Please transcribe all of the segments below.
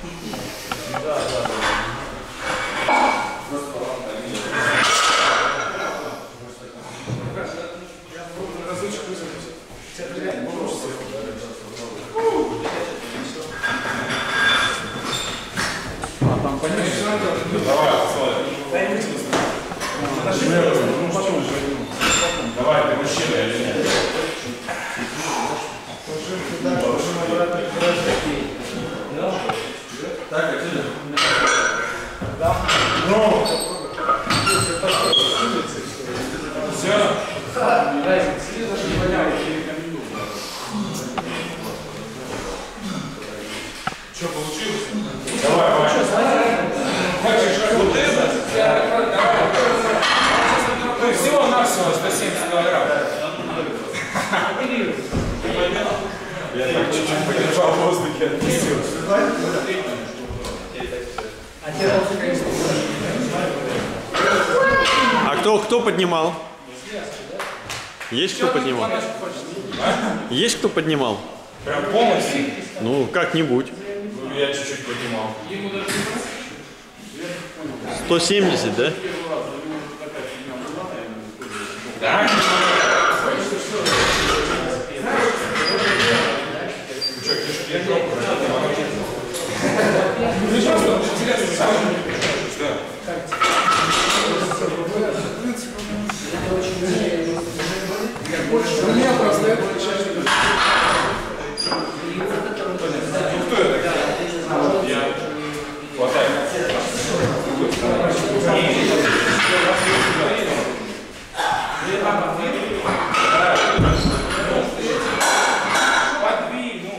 Давай, ты мужчина или нет? Так, отсюда. Все. Что получилось? Давай, давай. Хочешь вот это? Ну всего-навсего 170 килограмм. Я так чуть-чуть подержал в воздухе, отпустил. А кто поднимал? Есть кто поднимал? Есть кто поднимал? Прям полностью? Ну, как-нибудь. Я чуть-чуть поднимал. 170, да? Да? У меня просто это часть. Ну кто это? Я. Хватай. Подвину.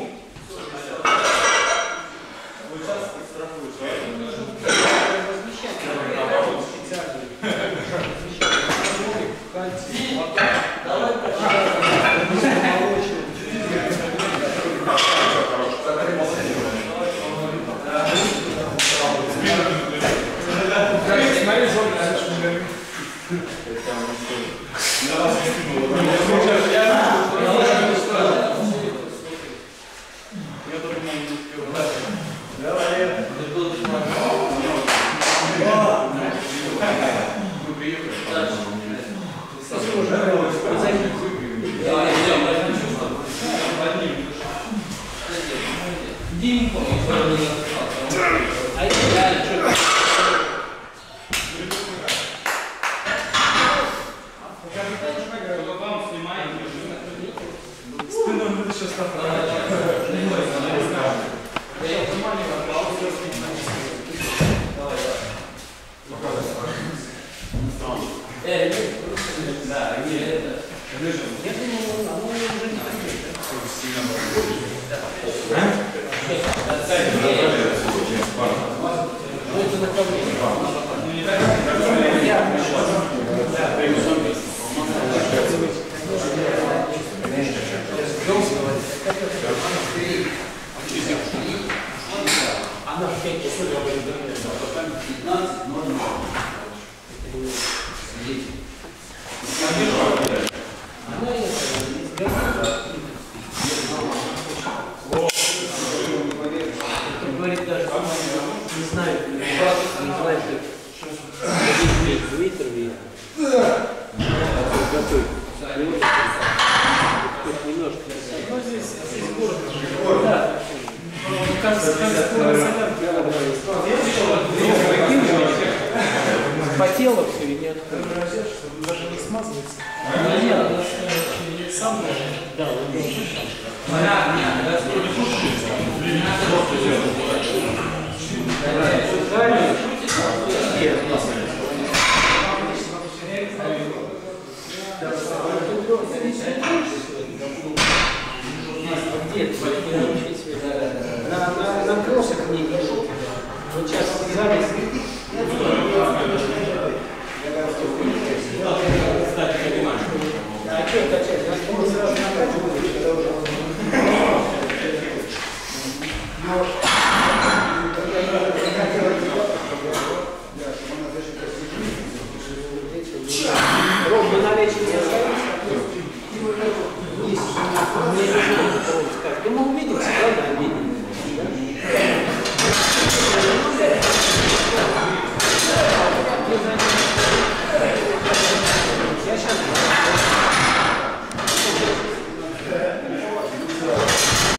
Потело все и не отходит. Даже не смазывается. Нет, сам даже. Да, он на кроссах не вижу. Вот сейчас завис.